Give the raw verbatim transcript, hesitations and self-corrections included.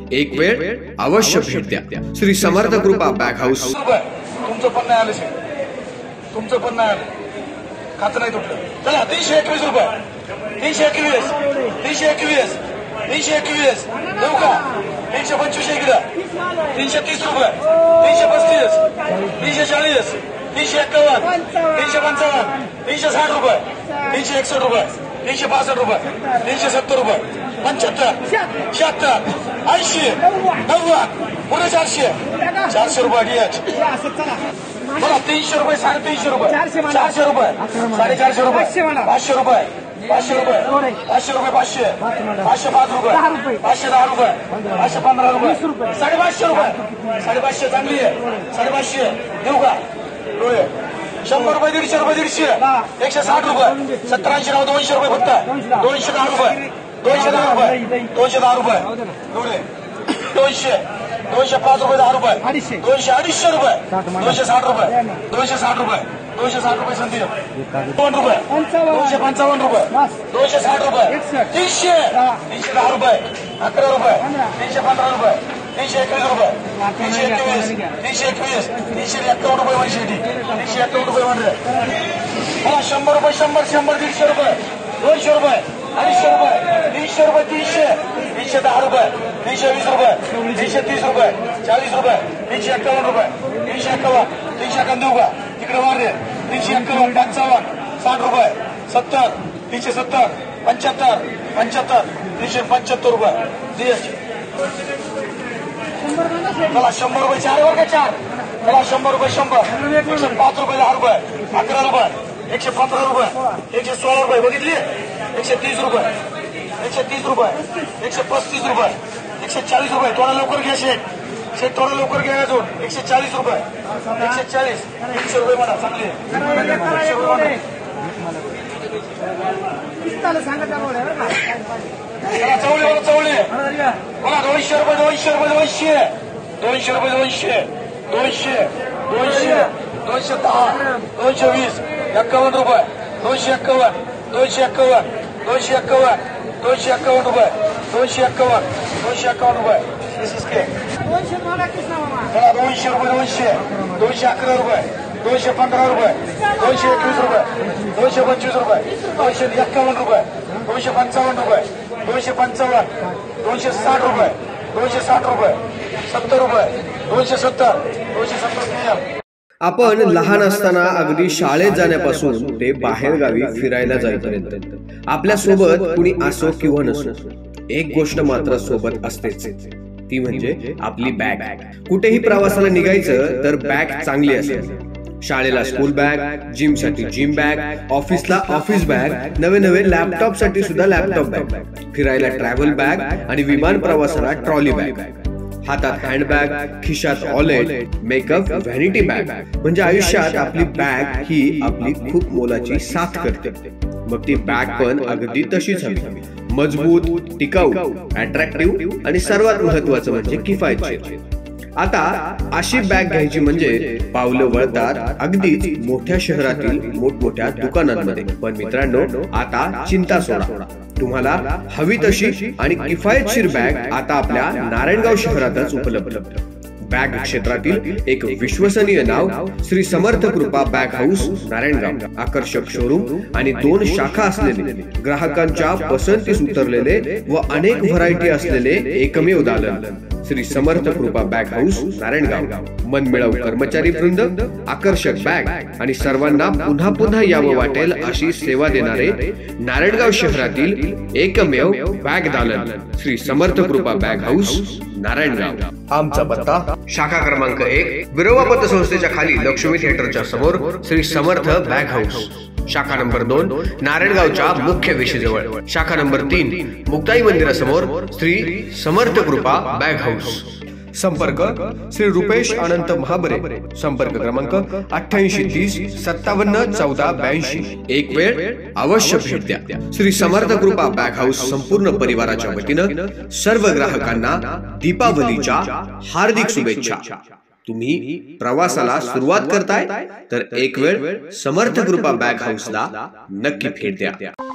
एक वेळ अवश्य भेट द्या. श्री समर्थ कृपा बॅग हाऊस. तुमचं पण नाही आलं साहेब, तुमचं पण नाही आलं, खातं नाही तुटलं. चला तीनशे एकवीस रुपये, तीनशे एकवीस, तीनशे एकवीस, तीनशे एकवीस देऊ का? तीनशे पंचवीस इकडं, तीनशे तीस रुपये, तीनशे पस्तीस, तीनशे चाळीस, तीनशे एक्कावन्न, तीनशे पंचावन्न, तीनशे साठ रुपये, तीनशे एकसष्ट रुपये, तीनशे पासष्ट रुपये, तीनशे सत्तर रुपये, पंच्याहत्तर, शहात्तर, ऐंशी, नव्वद, पुढे चारशे, चारशे रुपये डीएच. बघा तीनशे रुपये, साडेतीनशे रुपये, चारशे रुपये, साडेचारशे रुपये, पाचशे रुपये, पाचशे रुपये, पाचशे रुपये, पाचशे, पाचशे पाच रुपये, पाचशे दहा रुपये, पाचशे पंधरा रुपये, साडेपाचशे रुपये, साडेपाचशे चांगली आहे, साडेपाचशे देऊ का? डोळे शंभर रुपये, दीडशे रुपये, दीडशे, एकशे साठ रुपये, सत्तर ऐंशी राव, दोनशे रुपये फक्त, दोनशे दहा रुपये, दोनशे दहा रुपये, दोनशे दहा रुपये डोळे, दोनशे, दोनशे पाच रुपये, दहा रुपये, दोनशे अडीचशे रुपये, दोनशे साठ रुपये, दोनशे साठ रुपये, दोनशे साठ रुपये संदीप, दोन रुपये, दोनशे पंचावन्न रुपये, दोनशे साठ रुपये, तीनशे, तीनशे दहा रुपये, अकरा रुपये, तीनशे पंधरा रुपये, तीनशे एकवीस रुपये, तीनशे एकवीस, तीनशे एकवीस, तीनशे एक्कावन्न रुपये वनशेटी, तीनशे एक्कावन्न रुपये वन. मला शंभर रुपये, शंभर, शंभर, दीडशे रुपये, दोनशे रुपये, अडीचशे रुपये, तीनशे रुपये, तीनशे, तीनशे दहा रुपये, तीनशे वीस रुपये, तीनशे तीस रुपये, चाळीस रुपये, तीनशे एक्कावन्न रुपये, तीनशे एक्कावन्न, तीनशे एक्कावन्न देऊ का? तिकडे वाढले, तीनशे एक्कावन्न, पंचावन्न, साठ रुपये, सत्तर, तीनशे सत्तर, पंच्याहत्तर, पंच्याहत्तर, तीनशे पंच्याहत्तर रुपये जीएसटी. मला शंभर रुपये चार वर्ग चार, मला शंभर रुपये, शंभर, एकशे पाच रुपये, दहा रुपये, अकरा रुपये, एकशे पंधरा रुपये, एकशे सोळा रुपये बघितली, एकशे तीस रुपये, एकशे तीस रुपये, एकशे पस्तीस रुपये, एकशे चाळीस रुपये. थोडा लवकर घ्या शेठ, शेठ थोडा लवकर घ्या अजून. एकशे चाळीस रुपये, एकशे चाळीस, एकशे रुपये म्हणा चांगले, एकशे रुपये चवळे बघा, चवळे बघा, दोनशे रुपये, दोनशे रुपये, दोनशे, दोनशे रुपये, दोनशे, दोनशे, दोनशे, दोनशे दहा, दोनशे वीस, एक्कावन्न रुपये, दोनशे एक्कावन्न, दोनशे एक्कावन्न, दोनशे एक्कावन्न, दोनशे एक्कावन्न रुपये, दोनशे एक्कावन्न, दोनशे एक्कावन्न रुपये, बघा दोनशे रुपये, दोनशे, दोनशे अकरा रुपये, दोनशे पंधरा रुपये, दोनशे एकवीस रुपये, दोनशे पंचवीस रुपये, दोनशे एक्कावन्न रुपये, दोनशे पंचावन्न रुपये, दोनशे पंचावन्न, दोनशे साठ रुपये, दोनशे साठ रुपये, सत्तर रुपये, दोनशे सत्तर, दोनशे सत्तर. आपण लहान असताना अगदी शाळेत जाण्यापासून ते बाहेर गावी फिरायला जाईपर्यंत आपल्या सोबत कुणी असो किंवा नसो, एक गोष्ट मात्र सोबत असतेच, ती म्हणजे आपली बॅग. कुठेही प्रवासाला निघायचं तर बॅग चांगली असेल. शाळेला स्कूल बॅग, जिम साठी जिम बॅग, ऑफिसला ऑफिस बॅग, नवे नवे लॅपटॉप साठी सुद्धा लॅपटॉप बॅग, फिरायला ट्रॅव्हल बॅग आणि विमान प्रवासाला ट्रॉली बॅग, हातात हँडबॅग, खिशात वॉलेट, मेकअप, व्हॅनिटी बॅग. म्हणजे आयुष्यात आपली बॅग ही आपली खूप मोलाची साथ करते. मग ती बॅग पण अगदी तशीच हवी, मजबूत, टिकाऊ, अट्रॅक्टिव्ह आणि सर्वात महत्वाचं म्हणजे किफायतशीर. आता अशी बॅग घ्यायची म्हणजे पावलं वळतात अगदीच मोठ्या शहरातील मोठमोठ्या दुकानांमध्ये. पण मित्रांनो, आता चिंता सोडा, तुम्हाला हवी तशी आणि किफायतशीर बॅग आता आपल्या नारायणगाव शहरातच उपलब्ध. बॅग क्षेत्रातील एक विश्वसनीय नाव श्री समर्थ कृपा बॅग हाऊस नारायणगाव. आकर्षक शोरूम आणि दोन शाखा असलेले, ग्राहकांच्या पसंतीस उतरलेले व अनेक व्हरायटी असलेले एकमेव दालन श्री समर्थ कृपा बॅग हाऊस नारायणगाव. मनमिळाऊ कर्मचारी वृंद, आकर्षक बॅग आणि सर्वांना पुन्हा पुन्हा यावं वाटेल अशी सेवा देणारे नारायणगाव शहरातील एकमेव बॅग दालन श्री समर्थ कृपा बॅग हाऊस नारायणगाव. आमचा पत्ता शाखा क्रमांक एक, विरोबा पतसंस्थेच्या खाली लक्ष्मी थिएटरच्या समोर श्री समर्थ बॅग हाऊस. शाखा नंबर दोन, नारायणगावच्या मुख्य वेशीजवळ. शाखा नंबर तीन, मुक्ताई मंदिरासमोर श्री समर्थ कृपा बॅग हाऊस. संपर्क श्री रुपेश अनंत महाबरे. संपर्क क्रमांक अठ्ठ्याऐंशी तीस सत्तावन्न चौदा ब्याऐंशी. एक वेळ अवश्य भेट द्या. श्री समर्थ कृपा बॅग हाऊस संपूर्ण परिवाराच्या वतीनं सर्व ग्राहकांना दीपावलीच्या हार्दिक शुभेच्छा. तुम्ही प्रवासाला सुरुवात करताय तर एक वेळ समर्थ कृपा बॅग हाऊसला नक्की भेट द्या.